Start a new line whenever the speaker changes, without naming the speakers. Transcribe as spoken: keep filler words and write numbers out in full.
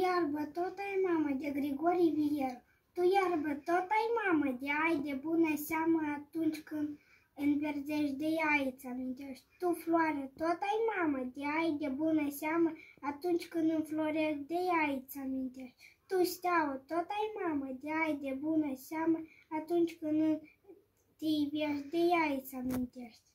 iarbă tot ai mamă de Grigori Vieru, tu iarbă tot ai mamă de ai de bună seamă atunci când înverzești de ea îți amintești. Tu floare tot ai mamă de ai de bună seamă atunci când înflorești de ea îți amintești. Tu steaua tot ai mamă de ai de bună seamă atunci când te iubești de ea îți amintești.